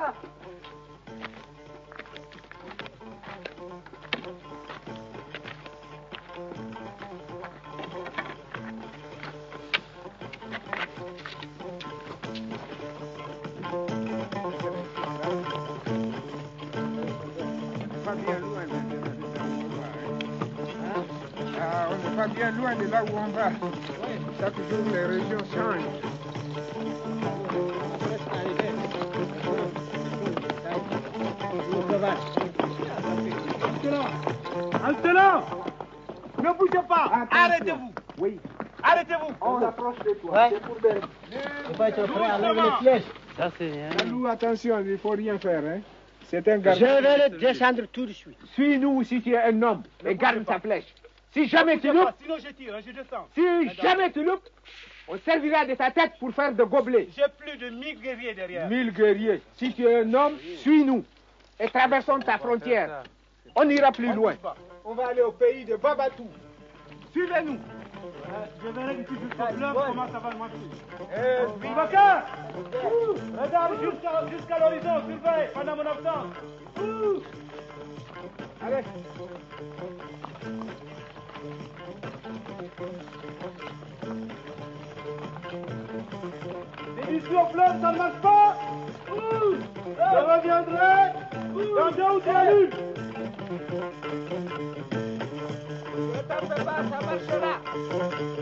Pas bien loin de là où on va. Chaque jour, les régions changent. Halte là! Ne bougez pas! Arrêtez-vous! Oui. Arrêtez-vous! On approche de toi. Ouais. C'est pour des... Faut pas être prêt à lever les flèches. Ça, c'est rien. Nous, attention, il ne faut rien faire. Hein. C'est un garçon. Je vais le descendre tout de suite. Suis-nous si tu es un homme et garde ta flèche. Si jamais tu loupes, Sinon je tire, je descends. si jamais tu loupes, on servira de ta tête pour faire de gobelets. J'ai plus de 1000 guerriers derrière. 1000 guerriers. Si tu es un homme, suis-nous et traversons ta frontière. On ira plus loin. On va aller au pays de Babatou. Suivez-nous. Je verrai d'ici jusqu'au fleuve comment ça va marcher. Boubacar! Regarde jusqu'à l'horizon, surveille pendant mon absence. Allez. Et d'ici au fleuve, ça ne marche pas. Je reviendrai dans 2 ou 3 minutes. Ne t'en fais pas, ça marchera.